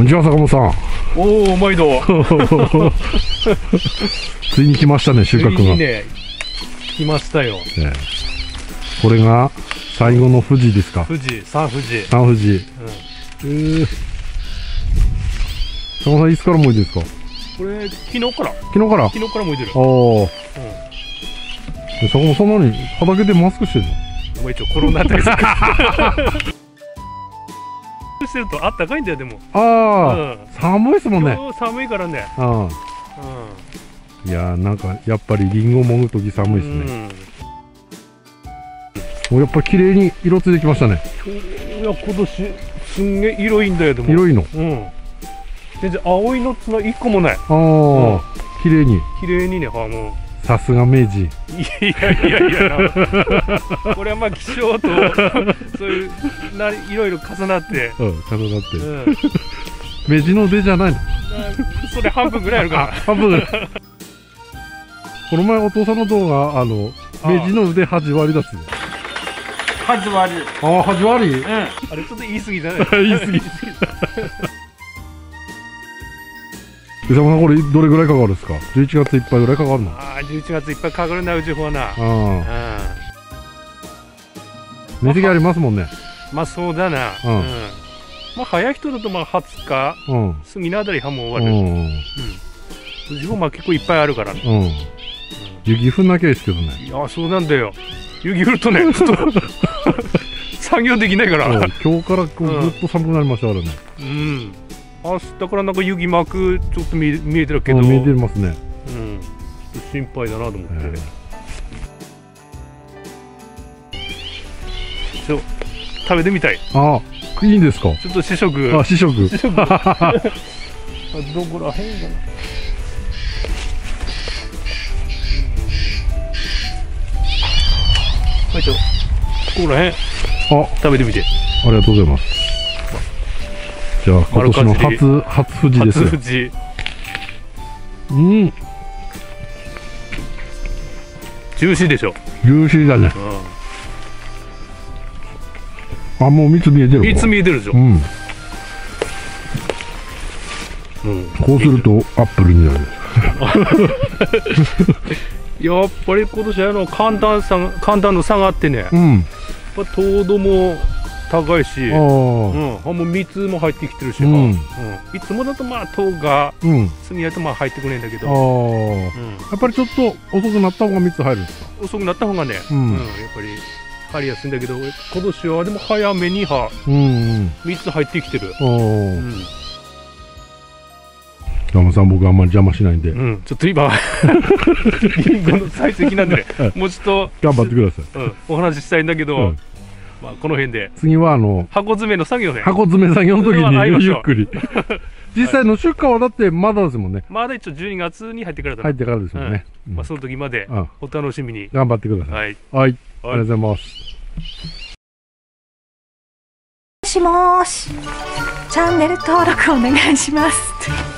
こんにちは、坂本さん。 おお、毎度。 ついに来ましたね、収穫が。 ね、来ましたよ。 これが最後の富士ですか。 富士、三富士。 三富士。坂本さん、いつからもいですか。 これ、昨日から。 昨日から。 昨日からもいてる。 おお。坂本さん、何、畑でマスクしてるの。 もう一応コロナ対策。してるとあったかいんだよ、でも。 ああ、寒いですもんね。 寒いからね。 いやー、なんかやっぱりリンゴもぐとき寒いですね。もうやっぱり綺麗に色ついてきましたね。 いや、今年すんげえ色いいんだよ、でも。 色いいの。 全然青いのつな一個もない。 ああ、綺麗に。 綺麗にね、もう。 さすが明治。 いやこれはまあ気象とそういういろいろ重なって重なって明治の出じゃないの。 それ半分ぐらいあるから。 半分ぐらい。この前お父さんの動画明治の腕8割だっすね。 8割。 ああ、8割。 あれちょっと言い過ぎだね。 言い過ぎ。坂本さん、これどれぐらいかかるんですか。11月いっぱいぐらいかかるの。 ああ、11月いっぱいかかるな、うちほうな。 面積ありますもんね。 まあそうだな。まあ早い人だとまあ20日過ぎのあたりはもう終わる。うちもまあ結構いっぱいあるからね。 雪降んなきゃいいですけどね。 いや、そうなんだよ。雪降るとね、ちょっと作業できないから。 今日からぐっと寒くなりましたからね。 明日からなんか雪マークちょっと見えてるけど、 見えてますね。 心配だなと思って。食べてみたい。 ああ、いいんですか。 ちょっと試食。 あ、試食。 どこらへんかな。ここらへん。食べてみて。 ありがとうございます。じゃあ今年の初富士ですよ。 初富士。ジューシーでしょ。 ジューシーだね。あ、もう蜜見えてる。 蜜見えてるでしょ。 こうするとアップルになる。 やっぱり今年寒暖の差があってね。やっぱ糖度も高いし、もう蜜も入ってきてるし、いつもだとまあ糖が過ぎないとまあ入ってこないんだけど、やっぱりちょっと遅くなった方が蜜入るんですか。 遅くなった方がね、やっぱり入りやすいんだけど、今年はでも早めに蜜入ってきてる。 山さん、僕あんまり邪魔しないんで、 ちょっと今リンゴの採石なんでね、もうちょっと頑張ってください。 お話ししたいんだけど、まあこの辺で次は箱詰めの作業ね。 箱詰め作業の時にゆっくり。実際の出荷はだってまだですもんね。 まだ一応12月に入ってからだ。 入ってからですもんね。 まあその時までお楽しみに頑張ってください。はい、ありがとうございます。 もしもーし、チャンネル登録お願いします。